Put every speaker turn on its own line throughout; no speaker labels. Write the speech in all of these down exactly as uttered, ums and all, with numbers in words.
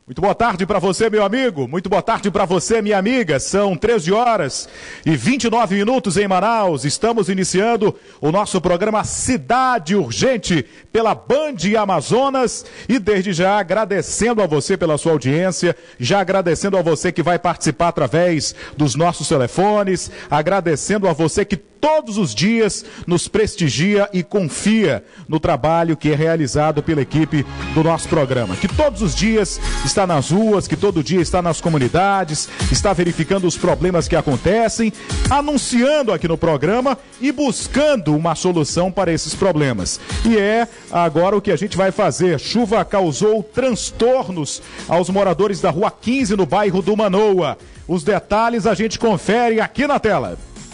Muito boa tarde para você, meu amigo. Muito boa tarde para você, minha amiga. São treze horas e vinte e nove minutos em Manaus. Estamos iniciando o nosso programa Cidade Urgente pela Band Amazonas e desde já agradecendo a você pela sua audiência, já agradecendo a você que vai participar através dos nossos telefones, agradecendo a você que todos os dias nos prestigia e confia no trabalho que é realizado pela equipe do nosso programa, que todos os dias está nas ruas, que todo dia está nas comunidades, está verificando os problemas que acontecem, anunciando aqui no programa e buscando uma solução para esses problemas. E é agora o que a gente vai fazer. Chuva causou transtornos aos moradores da Rua quinze, no bairro do Manoa. Os detalhes a gente confere aqui na tela.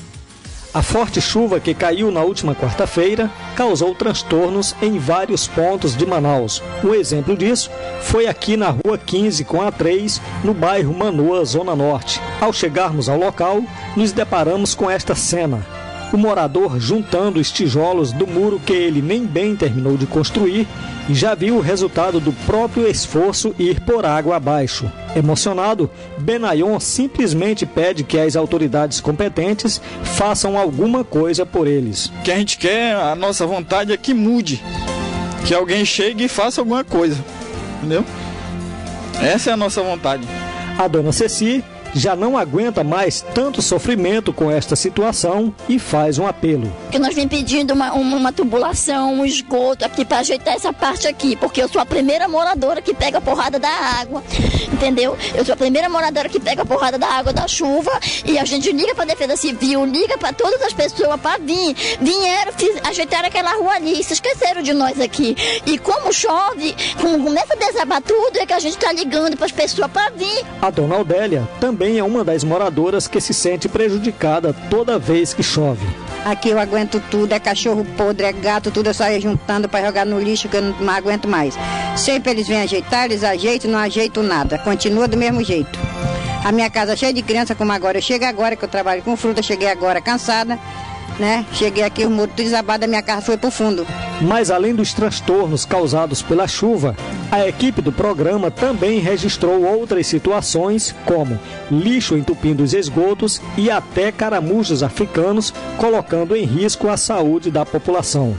A forte chuva que caiu na última quarta-feira causou transtornos em vários pontos de Manaus. Um exemplo disso foi aqui na Rua quinze com a três, no bairro Manoa, Zona Norte. Ao chegarmos ao local, nos deparamos com esta cena. O morador juntando os tijolos do muro que ele nem bem terminou de construir e já viu o resultado do próprio esforço ir por água abaixo. Emocionado, Benayon simplesmente pede que as autoridades competentes façam alguma coisa por eles.
O que a gente quer, a nossa vontade é que mude, que alguém chegue e faça alguma coisa, entendeu? Essa é a nossa vontade.
A dona Ceci já não aguenta mais tanto sofrimento com esta situação e faz um apelo.
Que nós vem pedindo uma, uma, uma tubulação, um esgoto aqui para ajeitar essa parte aqui, porque eu sou a primeira moradora que pega a porrada da água, entendeu? Eu sou a primeira moradora que pega a porrada da água da chuva e a gente liga para a Defesa Civil, liga para todas as pessoas para vir. Vieram, fiz, ajeitaram aquela rua ali, se esqueceram de nós aqui. E como chove, como começa a desabar tudo, é que a gente está ligando para as pessoas para vir.
A dona Odélia também é uma das moradoras que se sente prejudicada toda vez que chove.
Aqui eu aguento tudo, é cachorro podre, é gato, tudo eu saio juntando para jogar no lixo que eu não aguento mais. Sempre eles vêm ajeitar, eles ajeitam, não ajeitam nada, continua do mesmo jeito. A minha casa cheia de criança, como agora, eu chego agora que eu trabalho com fruta, cheguei agora cansada, né? Cheguei aqui, o muro tudo desabado, a minha casa foi pro fundo.
Mas além dos transtornos causados pela chuva, a equipe do programa também registrou outras situações, como lixo entupindo os esgotos e até caramujos africanos, colocando em risco a saúde da população.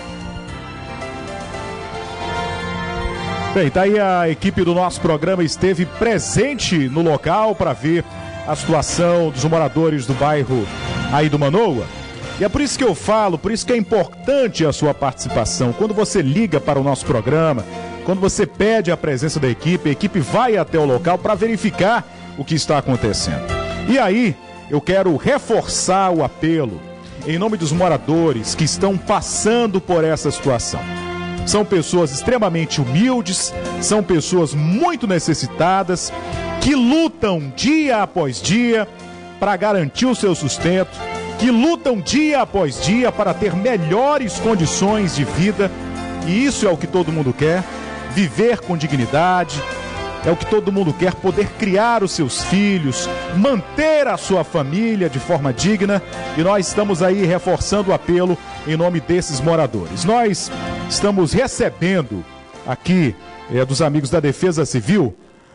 Bem, tá aí a equipe do nosso programa esteve presente no local para ver a situação dos moradores do bairro aí do Manoa. E é por isso que eu falo, por isso que é importante a sua participação. Quando você liga para o nosso programa, quando você pede a presença da equipe, a equipe vai até o local para verificar o que está acontecendo. E aí, eu quero reforçar o apelo em nome dos moradores que estão passando por essa situação. São pessoas extremamente humildes, são pessoas muito necessitadas, que lutam dia após dia para garantir o seu sustento, que lutam dia após dia para ter melhores condições de vida, e isso é o que todo mundo quer, viver com dignidade, é o que todo mundo quer, poder criar os seus filhos, manter a sua família de forma digna, e nós estamos aí reforçando o apelo em nome desses moradores. Nós estamos recebendo aqui é, dos amigos da Defesa Civil,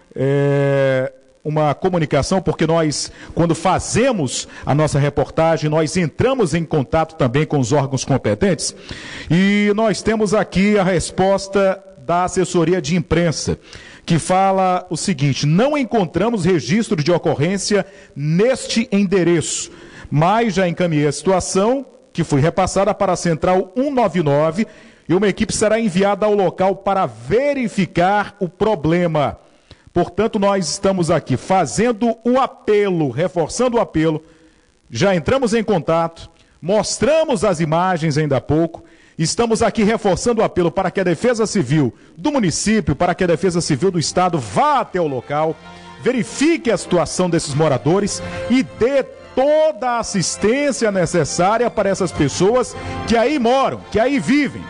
é... uma comunicação, porque nós, quando fazemos a nossa reportagem, nós entramos em contato também com os órgãos competentes e nós temos aqui a resposta da assessoria de imprensa, que fala o seguinte: não encontramos registro de ocorrência neste endereço, mas já encaminhei a situação, que foi repassada para a Central cento e noventa e nove e uma equipe será enviada ao local para verificar o problema. Portanto, nós estamos aqui fazendo o apelo, reforçando o apelo, já entramos em contato, mostramos as imagens ainda há pouco, estamos aqui reforçando o apelo para que a Defesa Civil do município, para que a Defesa Civil do Estado vá até o local, verifique a situação desses moradores e dê toda a assistência necessária para essas pessoas que aí moram, que aí vivem.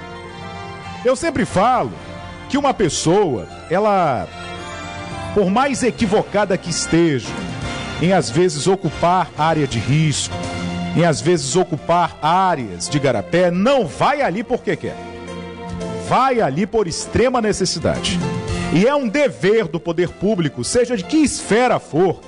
Eu sempre falo que uma pessoa, ela... por mais equivocada que esteja, em às vezes ocupar área de risco, em às vezes ocupar áreas de garapé, não vai ali porque quer. Vai ali por extrema necessidade. E é um dever do poder público, seja de que esfera for,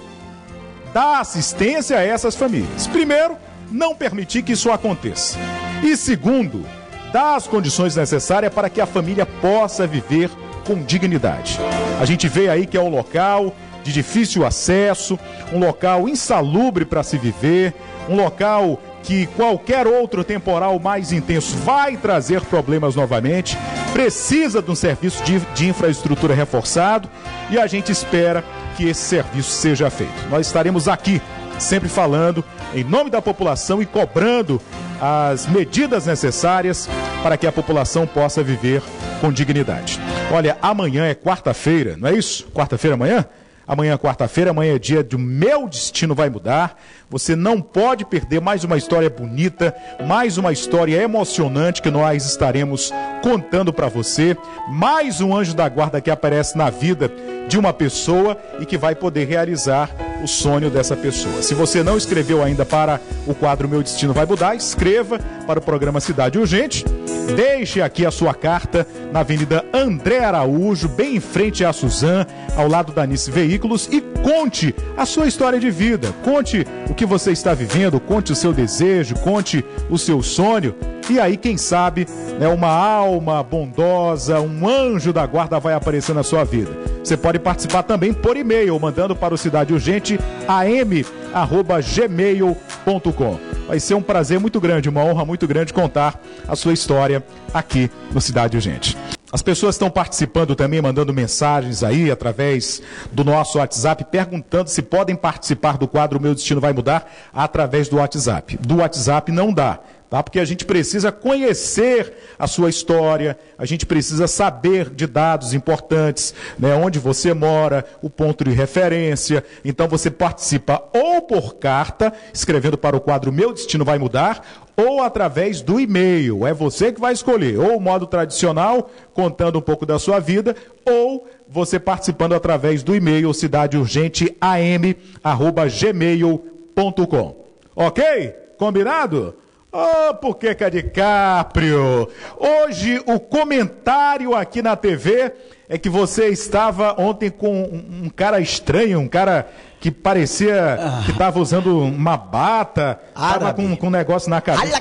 dar assistência a essas famílias. Primeiro, não permitir que isso aconteça. E segundo, dar as condições necessárias para que a família possa viver com dignidade. A gente vê aí que é um local de difícil acesso, um local insalubre para se viver, um local que qualquer outro temporal mais intenso vai trazer problemas novamente, precisa de um serviço de, de infraestrutura reforçado e a gente espera que esse serviço seja feito. Nós estaremos aqui sempre falando em nome da população e cobrando as medidas necessárias para que a população possa viver com dignidade. Olha, amanhã é quarta-feira, não é isso? Quarta-feira amanhã? Amanhã é quarta-feira, amanhã é dia do Meu Destino Vai Mudar. Você não pode perder mais uma história bonita, mais uma história emocionante que nós estaremos contando para você. Mais um anjo da guarda que aparece na vida de uma pessoa e que vai poder realizar o sonho dessa pessoa. Se você não escreveu ainda para o quadro Meu Destino Vai Mudar, escreva para o programa Cidade Urgente. Deixe aqui a sua carta na Avenida André Araújo, bem em frente à Suzan, ao lado da Nice Veículos, e conte a sua história de vida. Conte o que você está vivendo, conte o seu desejo, conte o seu sonho. E aí, quem sabe, né, uma alma bondosa, um anjo da guarda vai aparecer na sua vida. Você pode participar também por e-mail, mandando para o Cidade Urgente, a m arroba gmail ponto com. Vai ser um prazer muito grande, uma honra muito grande contar a sua história aqui no Cidade Urgente. As pessoas estão participando também, mandando mensagens aí através do nosso WhatsApp, perguntando se podem participar do quadro Meu Destino Vai Mudar através do WhatsApp. Do WhatsApp não dá, tá? Porque a gente precisa conhecer a sua história, a gente precisa saber de dados importantes, né? Onde você mora, o ponto de referência. Então você participa ou por carta, escrevendo para o quadro Meu Destino Vai Mudar, ou através do e-mail. É você que vai escolher, ou o modo tradicional, contando um pouco da sua vida, ou você participando através do e-mail cidadeurgente a m arroba gmail ponto com. Ok? Combinado? Oh, por que que é DiCaprio? Hoje o comentário aqui na T V é que você estava ontem com um, um cara estranho, um cara que parecia ah. que estava usando uma bata, estava com, com um negócio na cabeça.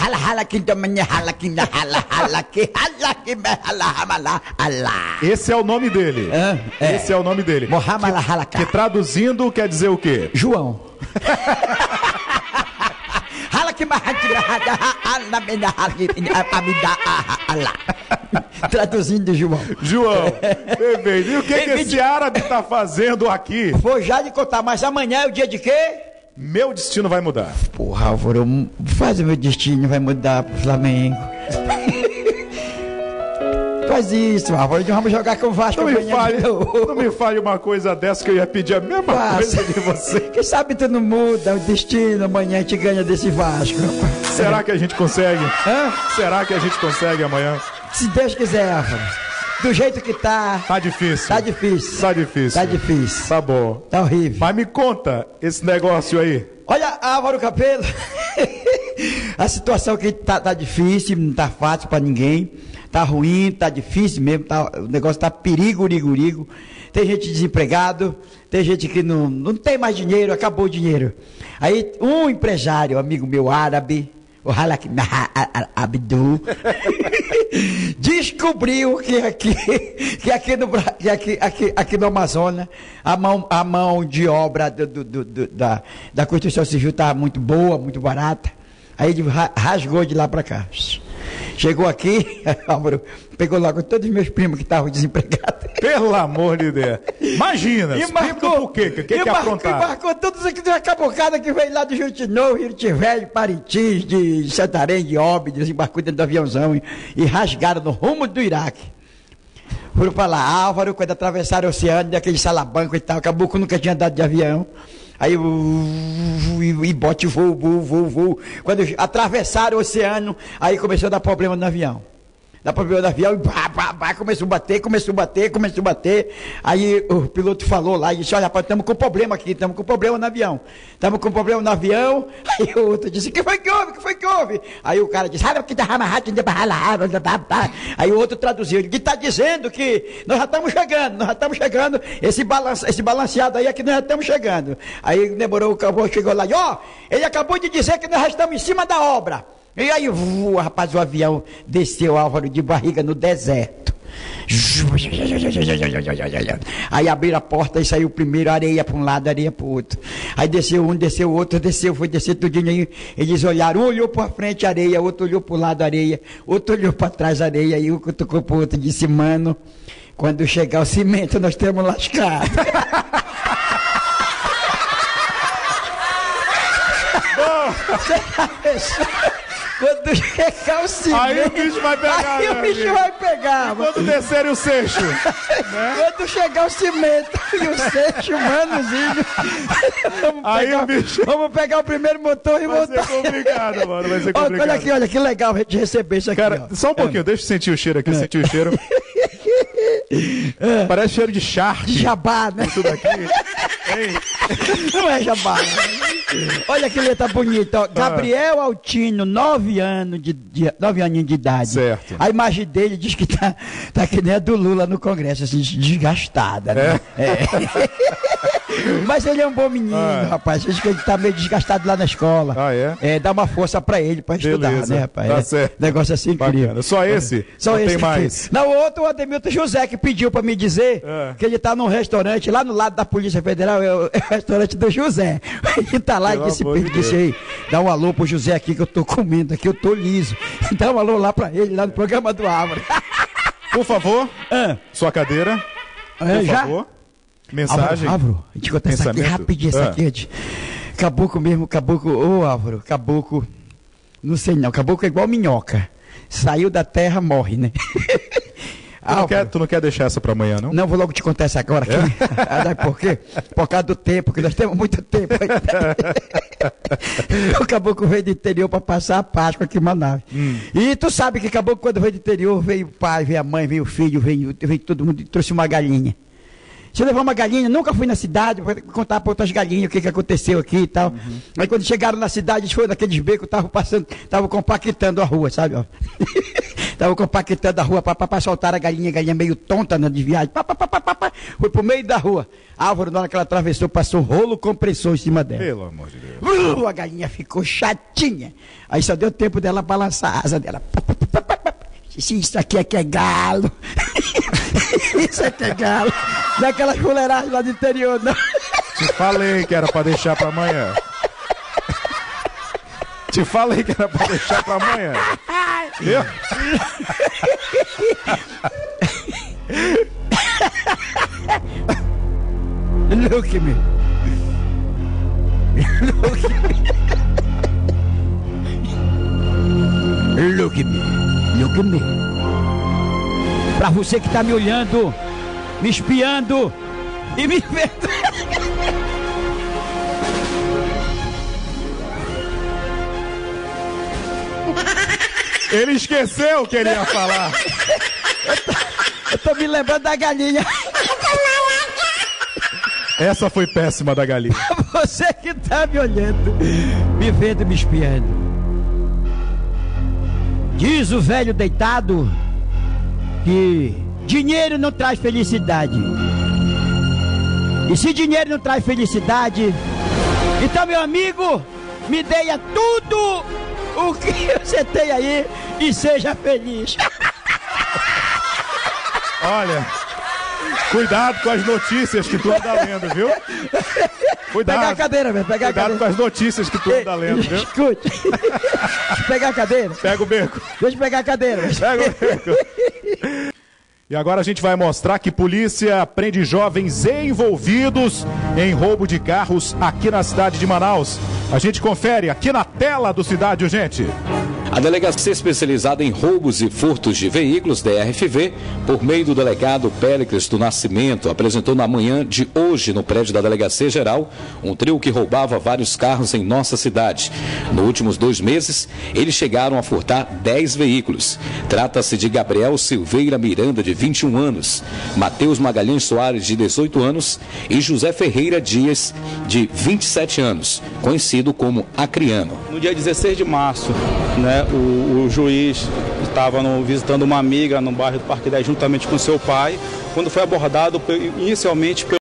Esse é o nome dele. Ah, é. Esse é o nome dele. Que, que traduzindo quer dizer o quê?
João. Traduzindo, João.
João, perfeito. E o que, que esse árabe está fazendo aqui?
Vou já lhe contar, mas amanhã é o dia de quê?
Meu destino vai mudar.
Porra, Álvaro, faz o meu destino, vai mudar pro Flamengo. Faz isso, Álvaro, vamos jogar com o Vasco
não
amanhã.
Me fale, não me fale uma coisa dessa que eu ia pedir a mesma Passa. coisa de você.
Quem sabe tu não muda o destino, amanhã a gente ganha desse Vasco.
Será que a gente consegue? Hã? Será que a gente consegue amanhã?
Se Deus quiser, Álvaro. Do jeito que tá.
Tá difícil.
Tá difícil.
Tá difícil.
Tá difícil.
Tá bom.
Tá horrível.
Mas me conta esse negócio aí.
Olha, Álvaro Capelo, a situação aqui tá, tá difícil, não tá fácil pra ninguém. Tá ruim, tá difícil mesmo, tá, o negócio tá perigo, rigo, rigo. Tem gente desempregado, tem gente que não, não tem mais dinheiro, acabou o dinheiro. Aí um empresário, amigo meu árabe, o Halak Abdu, descobriu que aqui, que aqui no, que aqui, aqui, aqui no Amazonas, a mão, a mão de obra do, do, do, do, da, da construção civil tá muito boa, muito barata. Aí ele rasgou de lá para cá. Chegou aqui, Álvaro, pegou logo todos os meus primos que estavam desempregados.
Pelo amor de Deus. Imagina,
e marcou o quê? O que, que, que aprontaram? E marcou todos aqui da cabocada que veio lá do Juruti Novo, Juruti Velho, Parintins, de Santarém, de Óbidos, desembarcou dentro do aviãozão e, e rasgaram no rumo do Iraque. Foram para lá, Álvaro, quando atravessaram o oceano, daquele salabanco e tal, Caboclo nunca tinha andado de avião. Aí o e bote voo, voo, voo, voo. Quando atravessaram o oceano, aí começou a dar problema no avião. Dá pra ver o avião e pá, pá, pá, começou a bater, começou a bater, começou a bater. Aí o piloto falou lá e disse, olha, rapaz, estamos com problema aqui, estamos com problema no avião. Estamos com problema no avião. Aí o outro disse, o que foi que houve? O que foi que houve? Aí o cara disse, aí o outro traduziu, ele está dizendo que nós já estamos chegando, nós já estamos chegando, esse, balance, esse balanceado aí é que nós já estamos chegando. Aí demorou, o cabo chegou lá e, ó, oh, ele acabou de dizer que nós já estamos em cima da obra. E aí, uh, rapaz, o avião desceu, Álvaro, de barriga no deserto. Aí abriram a porta e saiu primeiro areia para um lado, areia para o outro. Aí desceu um, desceu o outro, desceu, foi descer tudinho aí. Eles olharam, um olhou para frente, areia, outro olhou para o lado, areia, outro olhou para trás, areia, e um tocou para o outro e disse, mano, quando chegar o cimento nós temos lascado. Quando chegar o cimento,
aí o bicho vai pegar.
Aí o bicho amigo. vai pegar.
E quando descer o seixo. Né?
Quando chegar o cimento e o seixo, manozinho. Vamos,
aí
pegar,
o bicho...
vamos pegar o primeiro motor e
vai
voltar.
Vai ser complicado, mano. Vai ser complicado.
Olha aqui, olha que legal a gente receber isso aqui.
Cara, ó. Só um pouquinho, é. deixa eu sentir o cheiro aqui, é. sentir o cheiro. É. Parece cheiro de charque.
De jabá, né?
Tudo aqui.
Não é jabá. Olha que letra bonita, ó. Gabriel Altino, nove anos de, de nove aninhos de idade.
Certo.
A imagem dele diz que tá, tá que nem a do Lula no Congresso, assim, desgastada, né? É. É. Mas ele é um bom menino, ah. rapaz. Diz que ele tá meio desgastado lá na escola.
Ah, é?
É, dá uma força pra ele, pra estudar,
beleza.
né, rapaz?
Tá
é.
certo.
Negócio assim incrível.
Só esse?
Só
Não
esse
tem mais?
Não, o outro, o Ademilton José, que pediu pra me dizer é. que ele tá num restaurante lá no lado da Polícia Federal, é o, é o restaurante do José. Ele tá lá Pelo e disse, de disse aí, dá um alô pro José aqui que eu tô comendo aqui, eu tô liso. Dá um alô lá pra ele, lá no programa do Álvaro.
Por favor, ah. sua cadeira.
É,
por
já?
favor. Mensagem.
Álvaro, a gente conta essa aqui rapidinho, essa ah. aqui. Gente. Caboclo mesmo, caboclo, ô oh, Álvaro, caboclo, não sei não, caboclo é igual minhoca. Saiu da terra, morre, né?
Tu não, quer, tu não quer deixar essa para amanhã, não?
Não, vou logo te contar essa agora aqui. É? Por quê? Por causa do tempo, que nós temos muito tempo. O caboclo veio do interior para passar a Páscoa aqui em Manaus. Hum. E tu sabe que caboclo, quando veio do interior, veio o pai, veio a mãe, veio o filho, veio, veio todo mundo e trouxe uma galinha. Se eu levar uma galinha, nunca fui na cidade para contar para outras galinhas o que, que aconteceu aqui e tal. Uhum. Aí quando chegaram na cidade, eles foram naqueles becos, estavam passando, estavam compactando a rua, sabe? Estavam compactando a rua para soltar a galinha, a galinha meio tonta, né, de viagem. Pá, pá, pá, pá, pá, foi pro meio da rua. Álvaro, na hora que ela atravessou, passou um rolo compressor em cima dela.
Pelo amor de Deus.
Uh, a galinha ficou chatinha. Aí só deu tempo dela balançar a asa dela. Pá, pá, pá, pá, pá. Isso aqui é que é galo. Isso aqui é galo. Daquelas fuleiragens lá do interior, não.
Te falei que era pra deixar pra amanhã. Te falei que era pra deixar pra amanhã. Viu?
Look at me. Look at me. Look at me. Look at me. Pra você que tá me olhando, me espiando e me vendo.
Ele esqueceu o que ele ia falar.
Eu tô, eu tô me lembrando da galinha.
Essa foi péssima da galinha.
Você que tá me olhando, me vendo e me espiando. Diz o velho deitado que dinheiro não traz felicidade. E se dinheiro não traz felicidade, então, meu amigo, me deia tudo o que você tem aí e seja feliz.
Olha, cuidado com as notícias que tu anda lendo, viu? Cuidado.
Pega a cadeira, velho. Pega a
Cuidado
cadeira.
com as notícias que tu anda lendo, viu?
Escute. Deixa eu pegar a cadeira.
Pega o beco.
Deixa eu pegar a cadeira.
Pega o beco. E agora a gente vai mostrar que polícia prende jovens envolvidos em roubo de carros aqui na cidade de Manaus. A gente confere aqui na tela do Cidade Urgente.
A Delegacia Especializada em Roubos e Furtos de Veículos, D R F V, por meio do delegado Péricles do Nascimento, apresentou na manhã de hoje, no prédio da Delegacia Geral, um trio que roubava vários carros em nossa cidade. Nos últimos dois meses, eles chegaram a furtar dez veículos. Trata-se de Gabriel Silveira Miranda, de vinte e um anos, Matheus Magalhães Soares, de dezoito anos, e José Ferreira Dias, de vinte e sete anos, conhecido como Acriano.
No dia dezesseis de março, né, o, o juiz estava no, visitando uma amiga no bairro do Parque dez juntamente com seu pai, quando foi abordado inicialmente pelo